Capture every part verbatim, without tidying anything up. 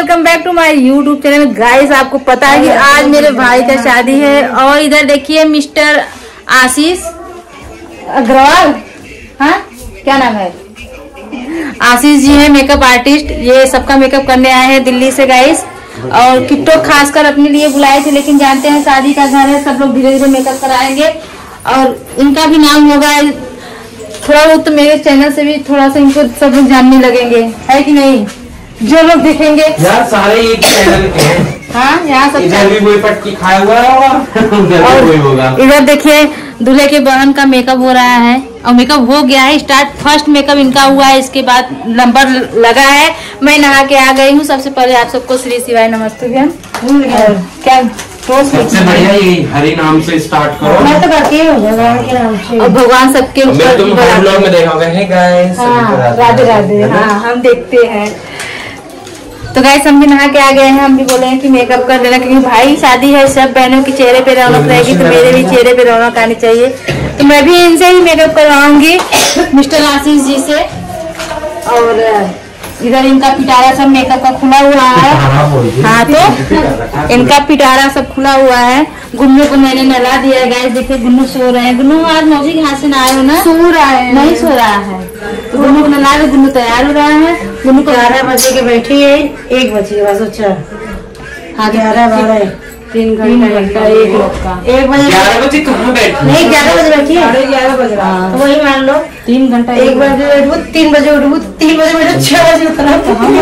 Welcome back to my YouTube channel. Guys आपको पता है कि आज मेरे भाई का शादी है और इधर देखिए मिस्टर आशीष अग्रवाल, हाँ क्या नाम है, आशीष जी है मेकअप आर्टिस्ट। ये सबका मेकअप करने आए हैं दिल्ली से गाइस, और किट्टो खासकर अपने लिए बुलाए थे, लेकिन जानते हैं शादी का घर है, सब लोग धीरे धीरे मेकअप कराएंगे और इनका भी नाम होगा थोड़ा बहुत, तो मेरे चैनल से भी थोड़ा सा इनको सब लोग जानने लगेंगे, है कि नहीं? जो लोग देखेंगे यार सारे एक चैनल के हैं। हाँ यहाँ सब इधर भी वही पटकी खाया हुआ होगा और वही होगा। इधर देखिए दूल्हे के बहन का मेकअप हो रहा है और मेकअप हो गया है स्टार्ट, फर्स्ट मेकअप इनका हुआ है, इसके बाद नंबर लगा है। मैं नहा के आ गई हूँ। सबसे पहले आप सबको श्री शिवाय नमस्ते बहन। क्या सबसे बढ़िया ये हरि नाम से स्टार्ट करो। मैं तो करती हूँ भगवान के नाम से, और भगवान सबके ऊपर। तुम हर ब्लॉग में देखा होगा। Hey guys, Radhe Radhe. हाँ हम देखते हैं। तो गाइस हम भी नहा के आ गए हैं। हम भी बोले हैं कि मेकअप कर लेना, क्योंकि भाई शादी है, सब बहनों के चेहरे पे रौनक रहेगी, तो मेरे भी चेहरे पे रौनक आनी चाहिए। तो मैं भी इनसे ही मेकअप करवाऊंगी, मिस्टर आशीष जी से। और इधर इनका पिटारा सब मेकअप का खुला हुआ है। हाँ तो इनका पिटारा सब खुला हुआ है। गुन्नू को मैंने नला दिया है गाइस। देखिए गुन्नू सो रहे हैं। गुन्नू आज मौसी के हाथ से नहाए हो ना? सो रहा है, नहीं सो रहा है। तो गुन्नू को नला के गुन्नू तैयार हो रहा है। गुन्नू को ग्यारह बजे के बैठी है, एक बजे बस। अच्छा हाँ ग्यारह बारह तीन घंटा एक लोग का एक बजे ग्यारह बजे कहाँ बैठी? नहीं ग्यारह बजे बैठी है, ग्यारह बज रहा है, तो वही मान लो तीन घंटा। एक बजे उठू, तीन बजे उठू, तीन बजे बैठो, छह बजे उठना।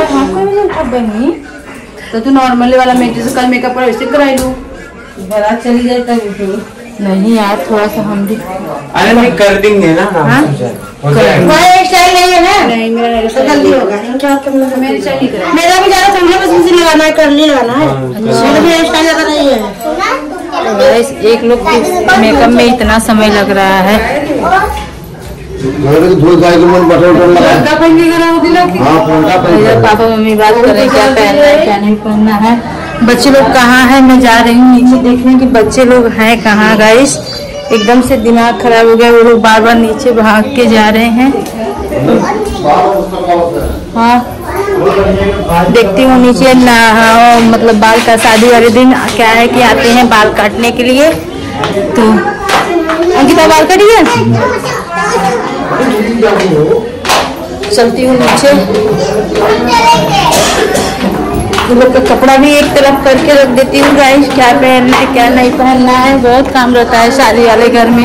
तो तू नॉर्मली वाला मेकअप से कल मेकअप पर वैसे कराई लू, बारात चली जाए तब उठू। नहीं यार थोड़ा सा हम भी। अरे नहीं कर देंगे ना। हाँ तुम्हारा स्टाइल नहीं है ना? नहीं मेरा तो जल्दी होगा। क्या तुम मेरी चाहिए करा। मेरा भी ज्यादा समझ में मुझे लगाना है, करनी लगाना है। मेरा भी स्टाइल ज्यादा नहीं है। गाइस एक लोग मेकअप में इतना समय लग रहा है। पापा मम्मी बात करें क्या पहनना है क्या नहीं पहनना है। बच्चे लोग कहाँ है? मैं जा रही हूँ नीचे देखने कि बच्चे लोग हैं कहाँ। गाइस एकदम से दिमाग खराब हो गया, वो लोग बार बार नीचे भाग के जा रहे हैं। हाँ देखती हूँ नीचे ना। हाँ, मतलब बाल का शादी वाले दिन क्या है कि आते हैं बाल काटने के लिए। तो अंकिता बाल काटिए, चलती हूँ नीचे। लोग का कपड़ा भी एक तरफ करके रख देती हूँ गाइस, क्या पहनना है क्या नहीं पहनना है। बहुत काम रहता है शादी वाले घर में।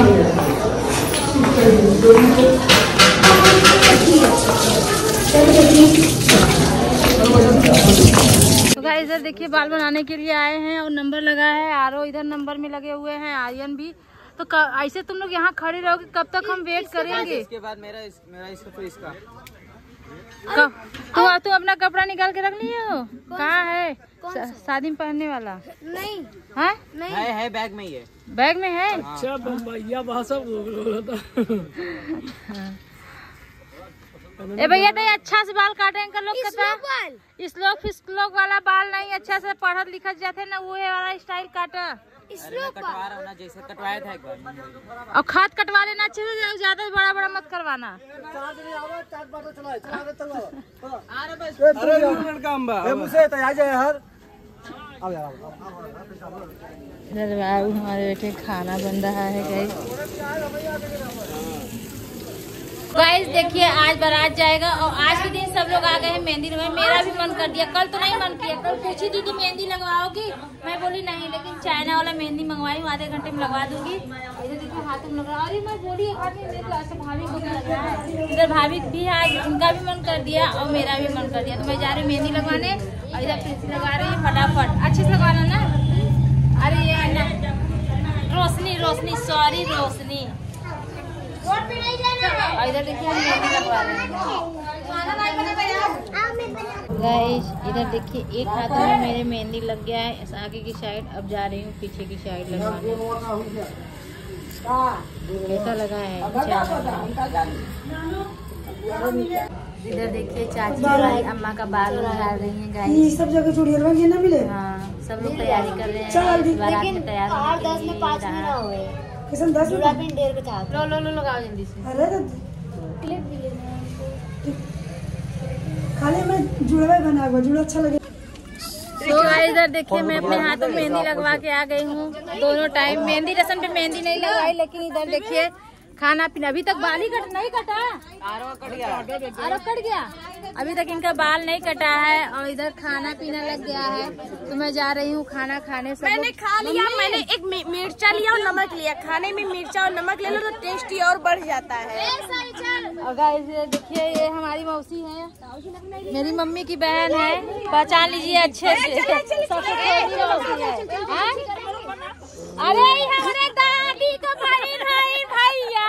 तो गाइस इधर देखिए बाल बनाने के लिए आए हैं और नंबर लगा है आरो, इधर नंबर में लगे हुए हैं आर्यन भी। तो ऐसे तुम लोग यहाँ खड़े रहोगे कब तक हम वेट करेंगे? इसके बाद मेरा इस, मेरा इसका फिर इसका कब तू तू अपना कपड़ा निकाल के रख लिए हो? कहाँ है शादी में पहनने वाला? नहीं है, नहीं है, है बैग में ही है। बैग में है? अच्छा भैया भाषा ए भैया तो अच्छा से बाल काटे कर लोग कहता इस लोग फिस लोग वाला बाल नहीं, अच्छा से पढ़त लिखत जाते ना वो वाला स्टाइल काटा। कटवा रहा ना जैसे कटवाया था एक बार। और खाद कटवा लेना अच्छे से, ज्यादा बड़ा बड़ा मत करवाना। इधर बाबू हमारे बेटे खाना बन रहा है गाइस। गाइस देखिए आज बारात जाएगा और आज के दिन सब लोग आ गए हैं मेहंदी लगवाने। मेरा भी मन कर दिया, कल तो नहीं मन किया। कल पूछी थी कि मेहंदी लगवाओगी, मैं बोली नहीं, लेकिन चाइना वाला मेहंदी मंगवाई हूँ, आधे घंटे में लगवा दूंगी। इधर देखिए हाथ में लग रहा है। अरे मैं बोली भाभी को भी लग रहा है। इधर भाभी भी आज उनका भी मन कर दिया और मेरा भी मन कर दिया, तो मैं जा रही हूँ मेहंदी लगवाने। और इधर प्रिंसी लगा रही है फटाफट, अच्छे से लगवाना ना। अरे ये ना रोशनी रोशनी सॉरी रोशनी। इधर देखिए हम मेहंदी लगवा रहे हैं गाइस। इधर देखिए एक हाथ में मेरे मेहंदी लग गया है आगे की साइड, अब जा रही हूँ पीछे की साइड लगवाने। कैसा लगा है? अच्छा लगा। इधर देखिए चाची अम्मा का बाल उठा रही है गाइस। सब जगह चूड़ी ना मिले। हाँ सब लोग तैयारी कर रहे हैं बारात में तैयार होने के लिए। किसन दस मिनट देर के था। लो लो लो लगाओ जल्दी से। अरे तो क्लिप भी लेना है। खाली मैं जुड़वा बना हुआ जुड़ा अच्छा लगे। तो इधर देखिए मैं अपने हाथों में मेहंदी लगवा के आ गई हूँ। दोनों टाइम मेहंदी रस्म पे मेहंदी नहीं लगवाई, लेकिन इधर देखिए खाना पीना अभी तक बाल ही कट नहीं कटा, आरो कट गया, आरो कट गया, अभी तक इनका बाल नहीं कटा है। और इधर खाना पीना लग गया है, तो मैं जा रही हूँ खाना खाने। सब मैंने खा लिया, मैंने एक मिर्चा लिया और नमक लिया। खाने में मिर्चा और नमक ले लो तो टेस्टी और बढ़ जाता है। और गाइस देखिए ये हमारी मौसी है, मेरी मम्मी की बहन है, पहचान लीजिए अच्छे से। सबसे छोटी मौसी है। अरे हमारे दादी का भाई भाई भैया,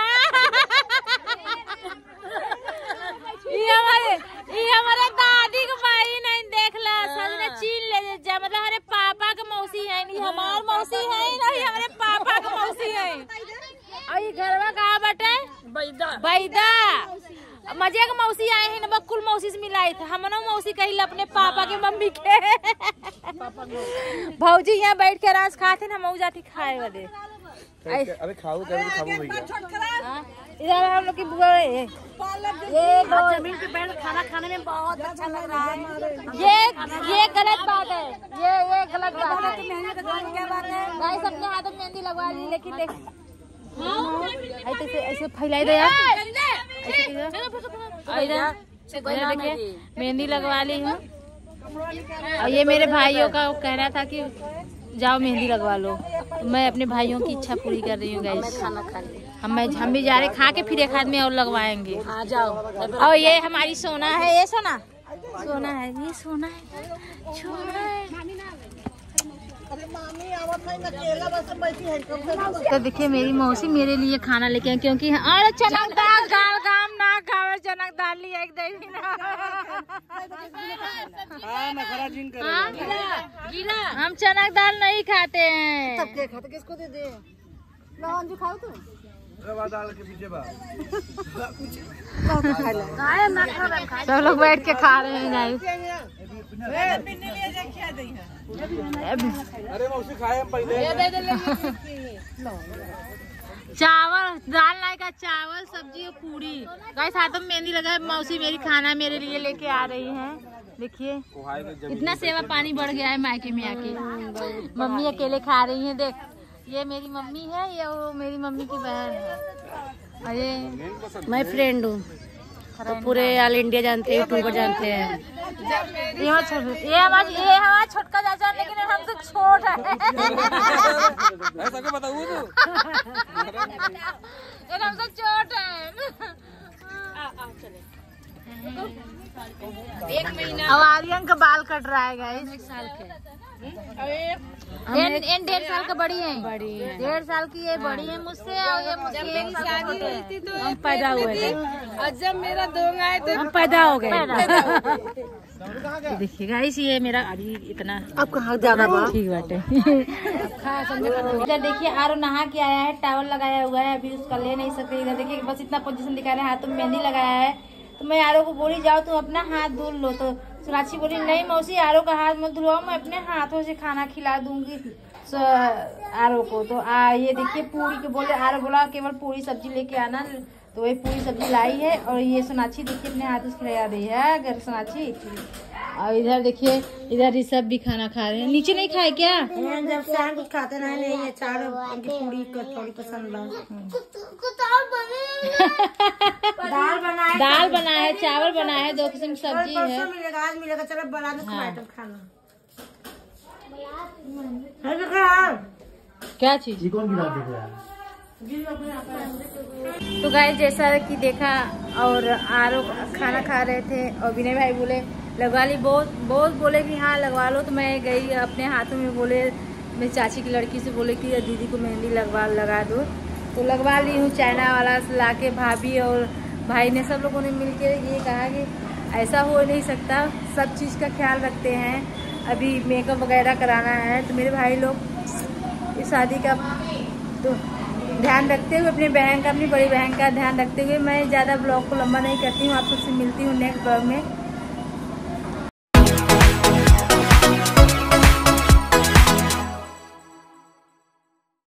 ये हमारे ये हमारे दादी का भाई नहीं देख ला, सबने चीन ले जा, मतलब हमारे पापा का मौसी है, नहीं हमार मौसी है, नहीं हमारे पापा का मौसी है। और ये घर में कहाँ बटे बैदा बैदा मजे का मौसी आए हैं ना, कुल मौसी से मिलाई था। हम ना मौसी कही अपने पापा के मम्मी के भौजी यहाँ बैठ के राज खाते ना, हम जाती खाए वाले। अरे खाओ कभी खाओ भैया। इधर हम लोग की बुआ ये जमीन पे बैठ खाना खाने में बहुत अच्छा लग रहा है। ये ये गलत बात है, ये ये गलत बात है। क्या बात है गाइस, अपने हाथों में मेहंदी लगवा ली, लेकिन देख ऐसे ऐसे फैलाई दो यार। इधर देखिए मेहंदी लगवा ली हूँ। और ये मेरे भाइयों का कहना था कि जाओ मेहंदी लगवा लो, तो मैं अपने भाइयों की इच्छा पूरी कर रही हूँ गाइस। खाना खा हम हम भी जा रहे खा के फिर एक हाथ में और लगवाएंगे। आ जाओ। और ये हमारी सोना है, ये सोना सोना है, ये सोना है, सोना है। तो देखिए मेरी मौसी मेरे लिए खाना लेके आए, क्योंकि और चनक दाल गाल गाम ना खावे, चनक दाल लिया एक दही ना। गीला हम चनक दाल नहीं खाते हैं। खाते किसको दे दे? मैं खाओ तू दाल के पीछे बा सब लोग बैठ के खा रहे हैं गाइस। अरे मौसी खाए हम पहले। चावल दाल लाए का, चावल सब्जी और पूरी। गाइस हाथों में मेहंदी लगा है, मौसी मेरी खाना मेरे लिए लेके आ रही है। देखिए इतना सेवा पानी बढ़ गया है मायके में आके। मम्मी अकेले खा रही है। देख ये मेरी मम्मी है, ये वो मेरी मम्मी की बहन है। अरे मैं फ्रेंड हूँ, तो पूरे ऑल इंडिया जानते हैं, यूट्यूबर जानते हैं। ये ये हमारा ये हमारा छोटका चाचा, लेकिन हमसे छोट है। ऐसा क्यों बताऊँ तू? ये हमसे छोट है। एक महीना अब आर्यन का बाल कट रहा है गाइस, एक साल के। इन डेढ़ साल का बड़ी है, बड़ी है डेढ़ साल की, ये बड़ी है मुझसे, और ये मुझसे एक साल छोटे हैं। तो हम पैदा हुए थे, और जब मेरा दोंगा है तो हम पैदा हो गए। देखिए गाइस ये मेरा अभी इतना अब कहाँ जाना बा? ठीक बात है। इधर देखिए आरो नहा के आया है, टावल लगाया हुआ है, अभी उसका ले नहीं सकते। इधर देखिए बस इतना पोजीशन दिखा रहे हैं, हाथों में मेहंदी लगाया है। तो मैं आरो को बोली जाओ तुम अपना हाथ धुल लो, तो सुनाक्षी बोली नहीं मौसी आरो का हाथ मत धुलवाओ, मैं अपने हाथों से खाना खिला दूंगी आरो को। तो आ ये देखिए पूरी के बोले, आरो बोला केवल पूरी सब्जी लेके आना, तो वही पूरी सब्जी लाई है। और ये सोनाक्षी देखिए अपने हाथों से खिला रही है घर सोनाक्षी। और इधर देखिए इधर ऋषभ भी खाना खा रहे हैं। नीचे नहीं खाए क्या? जब शाम कुछ खाते नहीं, नहीं ये चार उनकी पूरी कचौड़ी पसंद है। दाल बना है, दाल बना है, चावल बना है, दो किस्म की सब्जी है। मिलेगा आज मिलेगा, चलो बना दो टमाटर खाना। क्या चीज? कौन गिरा देगा? तो गाइस जैसा कि देखा और आरो खाना खा रहे थे, और विनय भाई बोले लगवा ली, बहुत बहुत बोले कि हाँ लगवा लो। तो मैं गई अपने हाथों में, बोले मेरी चाची की लड़की से बोले कि दीदी को मेहंदी लगवा लगा दो, तो लगवा ली हूँ। चाइना वाला ला के भाभी और भाई ने सब लोगों ने मिलके ये कहा कि ऐसा हो नहीं सकता, सब चीज़ का ख्याल रखते हैं, अभी मेकअप वगैरह कराना है। तो मेरे भाई लोग इस शादी का तो ध्यान रखते हुए, अपनी बहन का, अपनी बड़ी बहन का ध्यान रखते हुए, मैं ज़्यादा ब्लॉग को लंबा नहीं करती हूँ। आप सबसे मिलती हूँ नेक्स्ट ब्लॉग में।